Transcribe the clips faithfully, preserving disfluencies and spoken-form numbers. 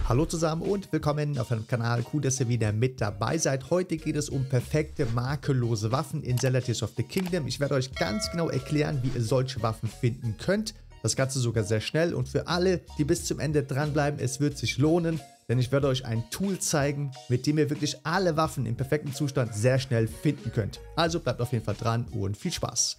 Hallo zusammen und willkommen auf meinem Kanal. Cool, dass ihr wieder mit dabei seid. Heute geht es um perfekte, makellose Waffen in Zelda Tears of the Kingdom. Ich werde euch ganz genau erklären, wie ihr solche Waffen finden könnt. Das Ganze sogar sehr schnell und für alle, die bis zum Ende dranbleiben, es wird sich lohnen, denn ich werde euch ein Tool zeigen, mit dem ihr wirklich alle Waffen im perfekten Zustand sehr schnell finden könnt. Also bleibt auf jeden Fall dran und viel Spaß.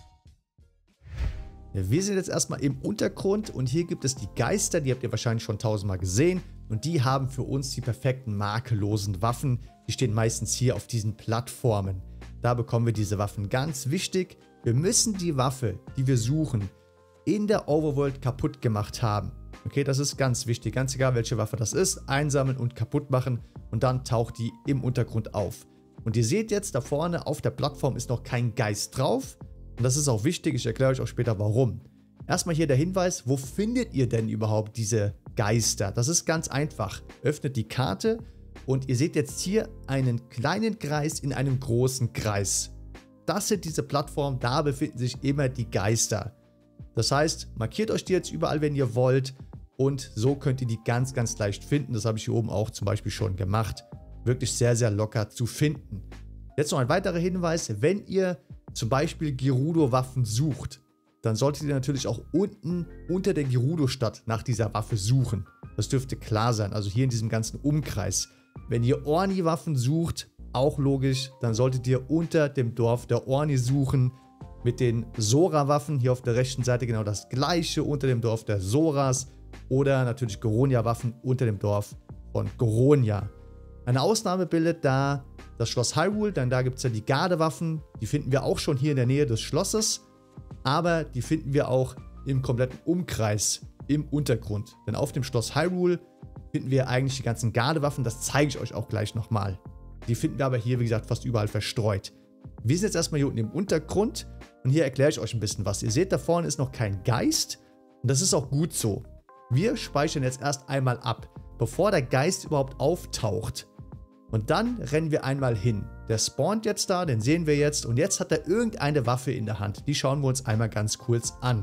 Wir sind jetzt erstmal im Untergrund und hier gibt es die Geister, die habt ihr wahrscheinlich schon tausendmal gesehen und die haben für uns die perfekten makellosen Waffen. Die stehen meistens hier auf diesen Plattformen. Da bekommen wir diese Waffen. Ganz wichtig, wir müssen die Waffe, die wir suchen, in der Overworld kaputt gemacht haben. Okay, das ist ganz wichtig, ganz egal welche Waffe das ist, einsammeln und kaputt machen und dann taucht die im Untergrund auf. Und ihr seht jetzt, da vorne auf der Plattform ist noch kein Geist drauf. Und das ist auch wichtig, ich erkläre euch auch später warum. Erstmal hier der Hinweis, wo findet ihr denn überhaupt diese Geister? Das ist ganz einfach. Öffnet die Karte und ihr seht jetzt hier einen kleinen Kreis in einem großen Kreis. Das sind diese Plattformen, da befinden sich immer die Geister. Das heißt, markiert euch die jetzt überall, wenn ihr wollt und so könnt ihr die ganz, ganz leicht finden. Das habe ich hier oben auch zum Beispiel schon gemacht. Wirklich sehr, sehr locker zu finden. Jetzt noch ein weiterer Hinweis, wenn ihr zum Beispiel Gerudo-Waffen sucht, dann solltet ihr natürlich auch unten unter der Gerudo-Stadt nach dieser Waffe suchen. Das dürfte klar sein, also hier in diesem ganzen Umkreis. Wenn ihr Orni-Waffen sucht, auch logisch, dann solltet ihr unter dem Dorf der Orni suchen. Mit den Sora-Waffen hier auf der rechten Seite genau das gleiche, unter dem Dorf der Soras. Oder natürlich Goronia-Waffen unter dem Dorf von Goronia. Eine Ausnahme bildet da das Schloss Hyrule, denn da gibt es ja die Gardewaffen. Die finden wir auch schon hier in der Nähe des Schlosses. Aber die finden wir auch im kompletten Umkreis im Untergrund. Denn auf dem Schloss Hyrule finden wir eigentlich die ganzen Gardewaffen. Das zeige ich euch auch gleich nochmal. Die finden wir aber hier, wie gesagt, fast überall verstreut. Wir sind jetzt erstmal hier unten im Untergrund. Und hier erkläre ich euch ein bisschen was. Ihr seht, da vorne ist noch kein Geist. Und das ist auch gut so. Wir speichern jetzt erst einmal ab, bevor der Geist überhaupt auftaucht. Und dann rennen wir einmal hin. Der spawnt jetzt da, den sehen wir jetzt. Und jetzt hat er irgendeine Waffe in der Hand. Die schauen wir uns einmal ganz kurz an.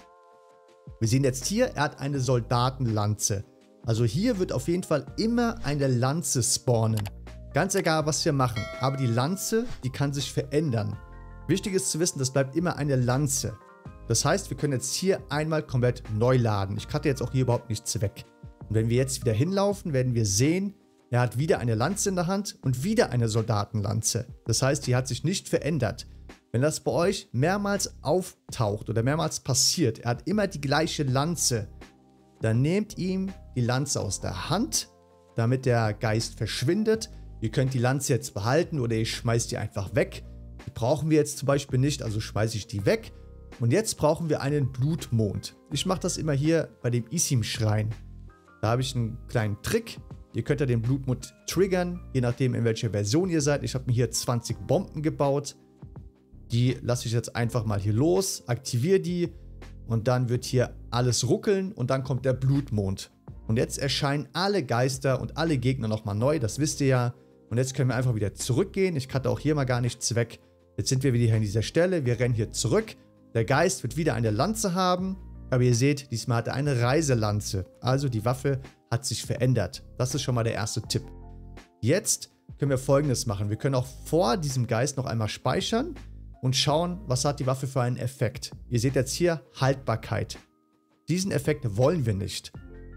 Wir sehen jetzt hier, er hat eine Soldatenlanze. Also hier wird auf jeden Fall immer eine Lanze spawnen. Ganz egal, was wir machen. Aber die Lanze, die kann sich verändern. Wichtig ist zu wissen, das bleibt immer eine Lanze. Das heißt, wir können jetzt hier einmal komplett neu laden. Ich cutte jetzt auch hier überhaupt nichts weg. Und wenn wir jetzt wieder hinlaufen, werden wir sehen, er hat wieder eine Lanze in der Hand und wieder eine Soldatenlanze. Das heißt, die hat sich nicht verändert. Wenn das bei euch mehrmals auftaucht oder mehrmals passiert, er hat immer die gleiche Lanze, dann nehmt ihm die Lanze aus der Hand, damit der Geist verschwindet. Ihr könnt die Lanze jetzt behalten oder ihr schmeißt die einfach weg. Die brauchen wir jetzt zum Beispiel nicht, also schmeiße ich die weg. Und jetzt brauchen wir einen Blutmond. Ich mache das immer hier bei dem Isim-Schrein. Da habe ich einen kleinen Trick. Ihr könnt ja den Blutmond triggern, je nachdem in welcher Version ihr seid. Ich habe mir hier zwanzig Bomben gebaut. Die lasse ich jetzt einfach mal hier los, aktiviere die und dann wird hier alles ruckeln und dann kommt der Blutmond. Und jetzt erscheinen alle Geister und alle Gegner nochmal neu, das wisst ihr ja. Und jetzt können wir einfach wieder zurückgehen. Ich cutte auch hier mal gar nichts weg. Jetzt sind wir wieder hier an dieser Stelle, wir rennen hier zurück. Der Geist wird wieder eine Lanze haben. Aber ihr seht, diesmal hat er eine Reiselanze. Also die Waffe hat sich verändert. Das ist schon mal der erste Tipp. Jetzt können wir Folgendes machen. Wir können auch vor diesem Geist noch einmal speichern und schauen, was hat die Waffe für einen Effekt. Ihr seht jetzt hier Haltbarkeit. Diesen Effekt wollen wir nicht.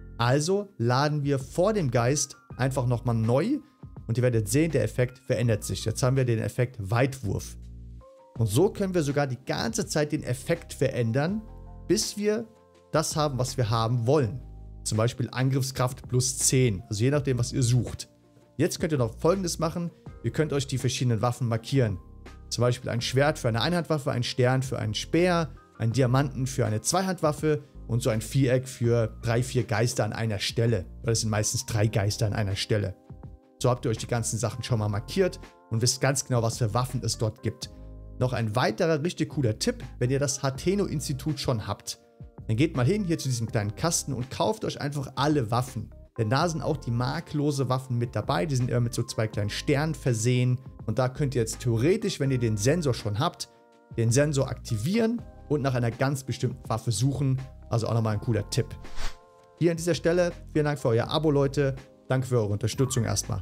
Also laden wir vor dem Geist einfach nochmal neu und ihr werdet sehen, der Effekt verändert sich. Jetzt haben wir den Effekt Weitwurf. Und so können wir sogar die ganze Zeit den Effekt verändern, bis wir das haben, was wir haben wollen. Zum Beispiel Angriffskraft plus zehn, also je nachdem, was ihr sucht. Jetzt könnt ihr noch Folgendes machen. Ihr könnt euch die verschiedenen Waffen markieren. Zum Beispiel ein Schwert für eine Einhandwaffe, ein Stern für einen Speer, ein Diamanten für eine Zweihandwaffe und so ein Viereck für drei, vier Geister an einer Stelle. Weil es sind meistens drei Geister an einer Stelle. So habt ihr euch die ganzen Sachen schon mal markiert und wisst ganz genau, was für Waffen es dort gibt. Noch ein weiterer richtig cooler Tipp, wenn ihr das Hateno-Institut schon habt. Dann geht mal hin hier zu diesem kleinen Kasten und kauft euch einfach alle Waffen. Denn da sind auch die makellose Waffen mit dabei. Die sind immer mit so zwei kleinen Sternen versehen. Und da könnt ihr jetzt theoretisch, wenn ihr den Sensor schon habt, den Sensor aktivieren und nach einer ganz bestimmten Waffe suchen. Also auch nochmal ein cooler Tipp. Hier an dieser Stelle, vielen Dank für euer Abo, Leute. Danke für eure Unterstützung erstmal.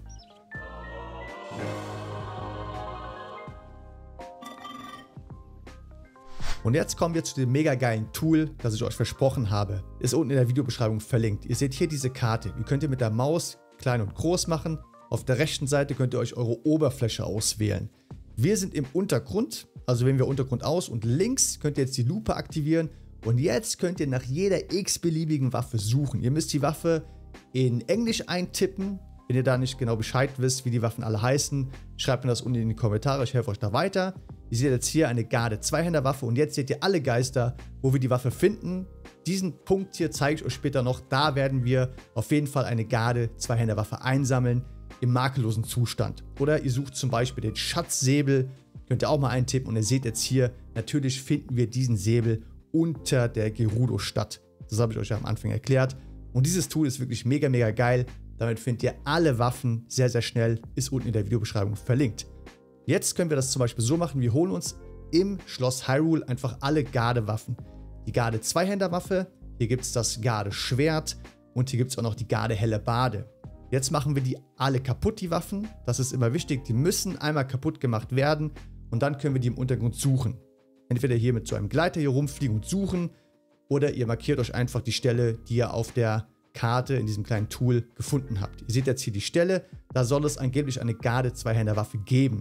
Und jetzt kommen wir zu dem mega geilen Tool, das ich euch versprochen habe. Ist unten in der Videobeschreibung verlinkt. Ihr seht hier diese Karte. Die könnt ihr mit der Maus klein und groß machen. Auf der rechten Seite könnt ihr euch eure Oberfläche auswählen. Wir sind im Untergrund, also wählen wir Untergrund aus und links könnt ihr jetzt die Lupe aktivieren. Und jetzt könnt ihr nach jeder x-beliebigen Waffe suchen. Ihr müsst die Waffe in Englisch eintippen. Wenn ihr da nicht genau Bescheid wisst, wie die Waffen alle heißen, schreibt mir das unten in die Kommentare, ich helfe euch da weiter. Ihr seht jetzt hier eine Garde Zweihänder-Waffe und jetzt seht ihr alle Geister, wo wir die Waffe finden. Diesen Punkt hier zeige ich euch später noch. Da werden wir auf jeden Fall eine Garde Zweihänder-Waffe einsammeln im makellosen Zustand. Oder ihr sucht zum Beispiel den Schatzsäbel, könnt ihr auch mal eintippen und ihr seht jetzt hier, natürlich finden wir diesen Säbel unter der Gerudo-Stadt. Das habe ich euch ja am Anfang erklärt. Und dieses Tool ist wirklich mega, mega geil. Damit findet ihr alle Waffen sehr, sehr schnell. Ist unten in der Videobeschreibung verlinkt. Jetzt können wir das zum Beispiel so machen. Wir holen uns im Schloss Hyrule einfach alle Gardewaffen. Die Garde Zweihänderwaffe, hier gibt es das Garde Schwert und hier gibt es auch noch die Garde Hellebarde. Jetzt machen wir die alle kaputt, die Waffen. Das ist immer wichtig. Die müssen einmal kaputt gemacht werden und dann können wir die im Untergrund suchen. Entweder hier mit so einem Gleiter hier rumfliegen und suchen oder ihr markiert euch einfach die Stelle, die ihr auf der Karte in diesem kleinen Tool gefunden habt. Ihr seht jetzt hier die Stelle, da soll es angeblich eine Garde Zweihänderwaffe geben.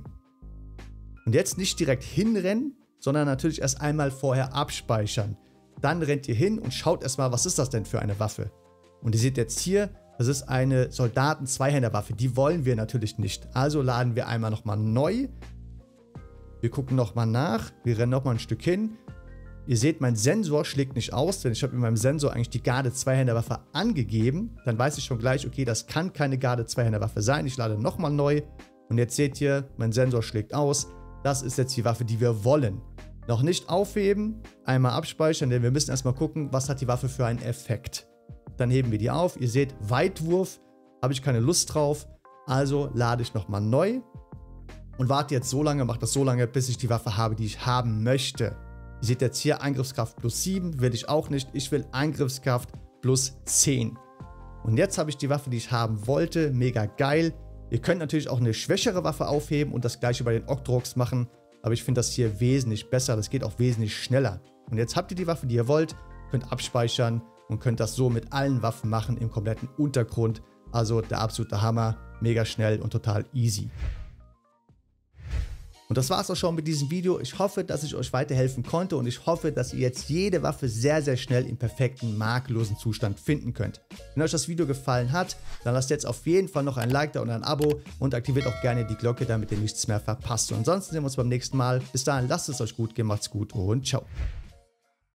Und jetzt nicht direkt hinrennen, sondern natürlich erst einmal vorher abspeichern. Dann rennt ihr hin und schaut erstmal, was ist das denn für eine Waffe. Und ihr seht jetzt hier, das ist eine Soldaten-Zweihänderwaffe. Die wollen wir natürlich nicht. Also laden wir einmal nochmal neu. Wir gucken nochmal nach. Wir rennen nochmal ein Stück hin. Ihr seht, mein Sensor schlägt nicht aus, denn ich habe in meinem Sensor eigentlich die Garde Zweihänderwaffe angegeben. Dann weiß ich schon gleich, okay, das kann keine Garde Zweihänderwaffe sein. Ich lade nochmal neu. Und jetzt seht ihr, mein Sensor schlägt aus. Das ist jetzt die Waffe, die wir wollen. Noch nicht aufheben, einmal abspeichern, denn wir müssen erstmal gucken, was hat die Waffe für einen Effekt. Dann heben wir die auf. Ihr seht, Weitwurf, habe ich keine Lust drauf. Also lade ich nochmal neu und warte jetzt so lange, mache das so lange, bis ich die Waffe habe, die ich haben möchte. Ihr seht jetzt hier Angriffskraft plus sieben, will ich auch nicht. Ich will Angriffskraft plus zehn. Und jetzt habe ich die Waffe, die ich haben wollte. Mega geil. Ihr könnt natürlich auch eine schwächere Waffe aufheben und das gleiche bei den Octoroks machen. Aber ich finde das hier wesentlich besser. Das geht auch wesentlich schneller. Und jetzt habt ihr die Waffe, die ihr wollt. Könnt abspeichern und könnt das so mit allen Waffen machen im kompletten Untergrund. Also der absolute Hammer. Mega schnell und total easy. Und das war es auch schon mit diesem Video. Ich hoffe, dass ich euch weiterhelfen konnte und ich hoffe, dass ihr jetzt jede Waffe sehr, sehr schnell im perfekten, makellosen Zustand finden könnt. Wenn euch das Video gefallen hat, dann lasst jetzt auf jeden Fall noch ein Like da und ein Abo und aktiviert auch gerne die Glocke, damit ihr nichts mehr verpasst. Und ansonsten sehen wir uns beim nächsten Mal. Bis dahin, lasst es euch gut gehen, macht's gut und ciao.